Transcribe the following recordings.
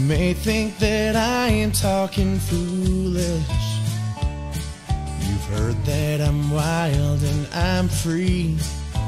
may think that I am talking foolish. You've heard that I'm wild and I'm free.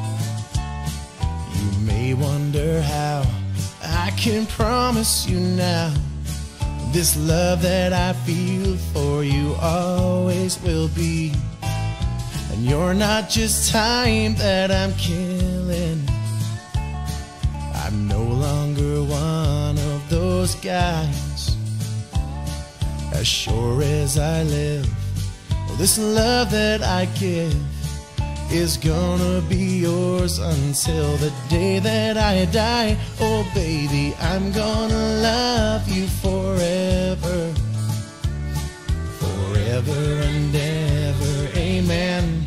You may wonder how I can promise you now this love that I feel for you always will be. And you're not just time that I'm killing. I'm no longer one of those guys. As sure as I live, well, this love that I give is gonna be yours until the day that I die. Oh baby, I'm gonna love you forever, forever and ever, amen.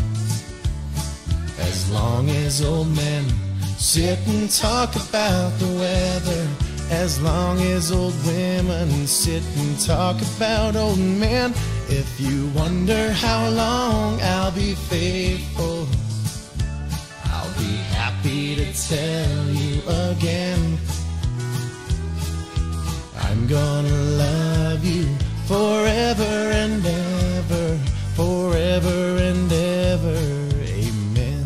As long as old men sit and talk about the weather, as long as old women sit and talk about old men. If you wonder how long I'll be faithful, I'll be happy to tell you again. I'm gonna love you forever and ever, forever and ever, amen.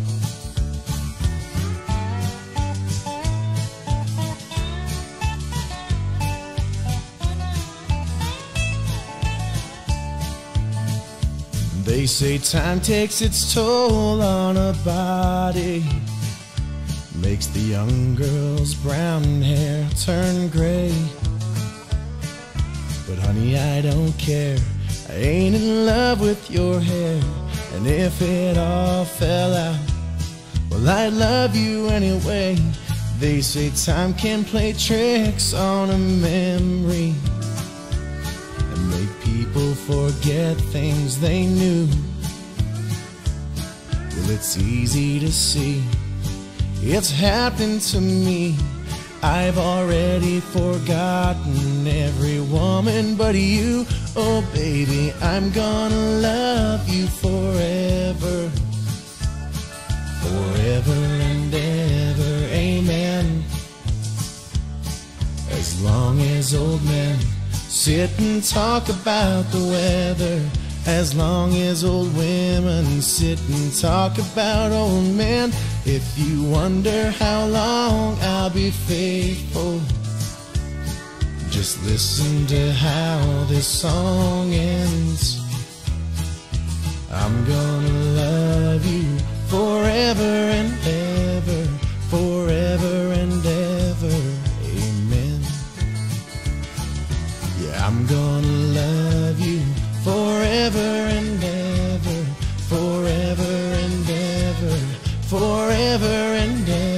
They say time takes its toll on a body, makes the young girl's brown hair turn gray. But honey, I don't care, I ain't in love with your hair. And if it all fell out, well, I'd love you anyway. They say time can play tricks on a memory and make people forget things they knew. Well, it's easy to see, it's happened to me. I've already forgotten every woman but you. Oh baby, I'm gonna love you forever, forever and ever, amen. As long as old men sit and talk about the weather, as long as old women sit and talk about old men. If you wonder how long I'll be faithful, just listen to how this song ends. I'm gonna love you forever and ever, forever and ever, amen. Yeah, I'm gonna love you forever and ever, forever and ever, forever and ever.